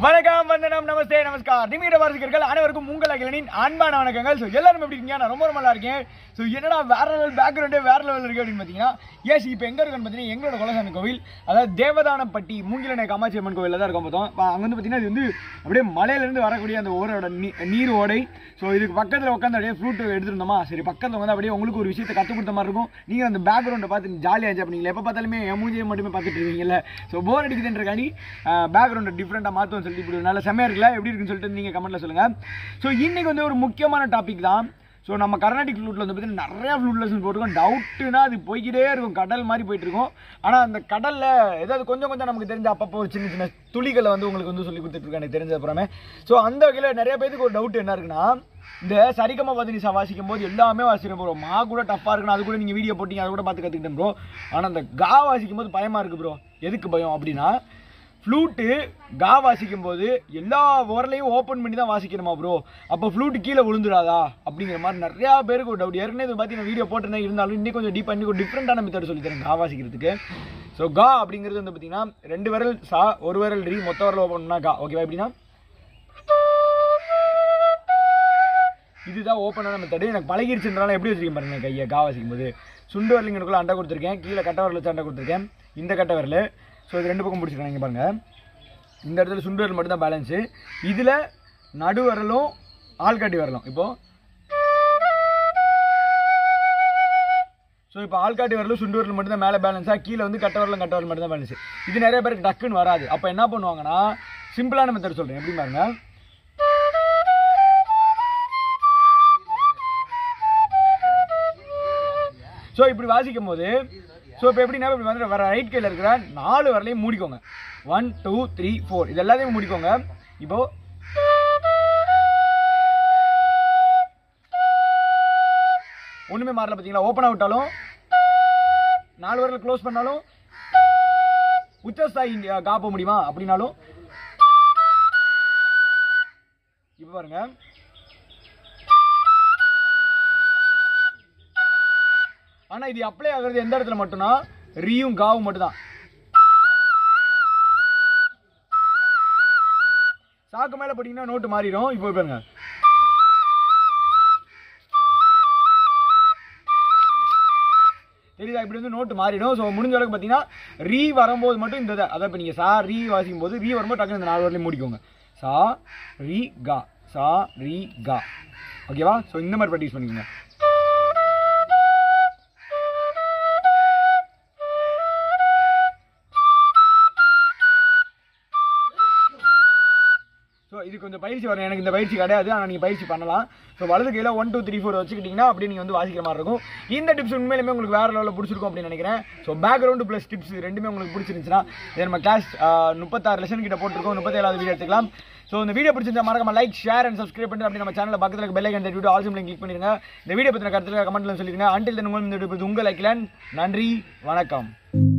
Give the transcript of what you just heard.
வணக்கம் வந்தனம் நமஸ்தே நமஸ்கார் நிமிட வாரசிகர்கள் அனைவருக்கும் உங்கள் அகிலனின் அன்பான வணக்கங்கள். ஸோ எல்லாரும் எப்படி இருக்கீங்க? நான் ரொம்ப நல்லா இருக்கேன். ஸோ என்னடா வேற லெவல் பேக்ரவுண்டே வேற லெவல் இருக்குது அப்படின்னு பார்த்தீங்கன்னா, எஸ் இப்போ எங்கே இருக்குன்னு பார்த்தீங்கன்னா எங்களோட குலசாமி கோவில், அதாவது தேவதானப்பட்டி மூங்கிலனை காமாட்சி அம்மன் கோவிலில் தான் இருக்கும். பார்த்தோம் அங்கே வந்து பார்த்தீங்கன்னா இது வந்து அப்படியே மலையிலேருந்து வரக்கூடிய அந்த ஓரோட நீர் ஓடை. ஸோ இதுக்கு பக்கத்தில் உட்காந்து அப்படியே ஃப்ளூட் எடுத்துருந்தோமா, சரி பக்கத்தில் வந்து அப்படியே உங்களுக்கு ஒரு விஷயத்தை கற்றுக் கொடுத்த மாதிரி இருக்கும். நீங்கள் அந்த பேக்ரவுண்டை பார்த்து ஜாலியாக என்ஜாய் பண்ணீங்களா? எப்போ பார்த்தாலுமே மூஞ்சியை மட்டுமே பார்த்துட்டு இருக்கீங்கல்ல. ஸோ போர் அடிக்குதுன்றக்காண்டி பேக்ரவுண்டை டிஃப்ரெண்ட்டாக மாற்றுவோம் சொல்லிட்டு இப்படி நல்ல செம்மையாக இருக்குல்ல, எப்படி இருக்குன்னு சொல்லிட்டு நீங்கள் கமெண்ட்டில் சொல்லுங்கள். ஸோ இன்றைக்கி வந்து ஒரு முக்கியமான டாபிக் தான். ஸோ நம்ம கர்நாடிக் ஃப்ளூட்டில் வந்து பார்த்தீங்கன்னா நிறையா ஃப்ளூட் லெசன் போட்டிருக்கோம். டவுட்டுனா அது போய்கிட்டே இருக்கும், கடல் மாதிரி போயிட்டுருக்கோம். ஆனால் அந்த கடலில் ஏதாவது கொஞ்சம் நமக்கு தெரிஞ்ச அப்பப்போ ஒரு சின்ன சின்ன துளிகளை வந்து உங்களுக்கு வந்து சொல்லி கொடுத்துட்ருக்கேன் எனக்கு தெரிஞ்ச அப்புறமே. ஸோ அந்த வகையில் நிறைய பேருக்கு ஒரு டவுட் என்ன இருக்குன்னா, இந்த சரிகம பதினிசா வாசிக்கும் போது எல்லாமே வாசிக்கிறோம் ப்ரோ, மா கூட டஃப்பாக இருக்குன்னு அது கூட நீங்கள் வீடியோ போட்டிங்க, அதை கூட பார்த்து கற்றுக்கிட்டேன் ப்ரோ. ஆனால் அந்த கா வாசிக்கும் போது பயமாக இருக்குது ப்ரோ. எதுக்கு பயம் அப்படின்னா, ஃப்ளூட்டு கா வாசிக்கும் போது எல்லா ஓரலையும் ஓப்பன் பண்ணி தான் வாசிக்கணுமா ப்ரோ, அப்போ ஃப்ளூட்டு கீழே விழுந்துடாதா அப்படிங்கிற மாதிரி நிறையா பேருக்கு ஒரு டவுட். ஏற்கனவே இதை பார்த்து நான் வீடியோ போட்டிருந்தேன், இருந்தாலும் இன்னும் கொஞ்சம் டீப் பண்ணி ஒரு டிஃப்ரெண்ட்டான மெத்தட் சொல்லித்தரேன் கா வாசிக்கிறதுக்கு. ஸோ கா அப்படிங்கிறது வந்து பார்த்தீங்கன்னா 2 விரல் சா, 1 விரல் ரீ, மொத்த விரல் ஓப்பன் பண்ணால் கா. ஓகேவா? எப்படின்னா இதுதான் ஓப்பனான மெத்தடு. எனக்கு பழகிருச்சுன்றனால எப்படி வச்சிருக்கேன் பாருங்க கையை கா வாசிக்கும் போது. சுண்டு வரலிங்கனுக்குள்ள அண்டை கொடுத்துருக்கேன், கீழே கட்ட வரல வச்சு அண்டை கொடுத்துருக்கேன், இந்த கட்ட வரல. ஸோ இது 2 பக்கம் பிடிச்சிருக்கேன். இங்கே பாருங்கள், இந்த இடத்துல சுண்டு வரல் மட்டும்தான் பேலன்ஸு, இதில் நடு வரலும் ஆள்காட்டி வரலும். இப்போது ஸோ இப்போ ஆள்காட்டி வரலும் சுண்டு வரலும் மட்டும்தான் மேலே பேலன்ஸாக, கீழே வந்து கட்ட வரலும் மட்டும்தான் பேலன்ஸு. இது நிறைய பேருக்கு டக்குன்னு வராது. அப்போ என்ன பண்ணுவாங்கன்னா, சிம்பிளான மெத்தட் சொல்கிறேன், எப்படி பாருங்க. ஸோ இப்படி வாசிக்கும் போது, ஸோ இப்போ எப்படின்னா இப்படி வந்து வர ரைட் கையில் இருக்கிற 4 வரலையும் மூடிக்கோங்க. 1 2 3 4 இது எல்லாத்தையும் மூடிக்கோங்க. இப்போ ஒன்றுமே மாறல பார்த்தீங்களா? ஓப்பனாக விட்டாலும் 4 வரல க்ளோஸ் பண்ணாலும் உச்சஸ்தாயி காப்ப முடியுமா அப்படின்னாலும். இப்போ பாருங்க, ஆனால் இது அப்ளை ஆகிறது எந்த இடத்துல மட்டும்னா ரீயும் காவும் மட்டும்தான். சாக்கு மேலே போட்டிங்கன்னா நோட்டு மாறிடும். இப்போ பாருங்க, தெரியுதா? இப்படி வந்து நோட்டு மாறிடும். ஸோ முடிஞ்ச அளவுக்கு பார்த்தீங்கன்னா ரீ வரும்போது மட்டும் இந்த அதான் இப்போ நீங்கள் சா ரீ வாசிக்கும் போது ரீ வரும்போது டக்குனு இந்த 4 வரலையும் மூடிக்கோங்க. சா ரீ கா, சா ரீ கா. ஓகேவா? ஸோ இந்த மாதிரி ப்ராக்டிஸ் பண்ணிக்கோங்க. ஸோ இது கொஞ்சம் பயிற்சி வரும். எனக்கு இந்த பயிற்சி கிடையாது, ஆனால் நீங்கள் பயிற்சி பண்ணலாம். ஸோ வலது கையில் 1 2 3 4 வச்சுக்கிட்டிங்கன்னா அப்படியே நீங்கள் வந்து வாசிக்கிற மாதிரி இருக்கும். இந்த டிப்ஸ் உண்மையிலுமே உங்களுக்கு வேறு லெவலில் பிடிச்சிருக்கும் அப்படின்னு நினைக்கிறேன். ஸோ பேக்ரவுண்டு ப்ளஸ் டிப்ஸ் ரெண்டுமே உங்களுக்கு பிடிச்சிருந்துச்சுன்னா இதை நம்ம கிளாஸ் 36 லெசன் கிட்ட போட்டிருக்கோம். 37வது வீடியோ எடுத்துக்கலாம். ஸோ இந்த வீடியோ பிடிச்சிருந்தா மறக்காம லைக் ஷேர் அண்ட் சப்ஸ்கிரைப் பண்ணிட்டு அப்படி நம்ம சேனலில் பக்கத்தில் பெல் ஐக்கன் தட்டி ஆல் சிம்லையும் கிளிக் பண்ணிடுங்க. இந்த வீடியோ பற்றின கருத்துக்களை கமெண்ட்டில் சொல்லிடுங்க. அன்டில் தென் உங்கள் லைக்லன். நன்றி, வணக்கம்.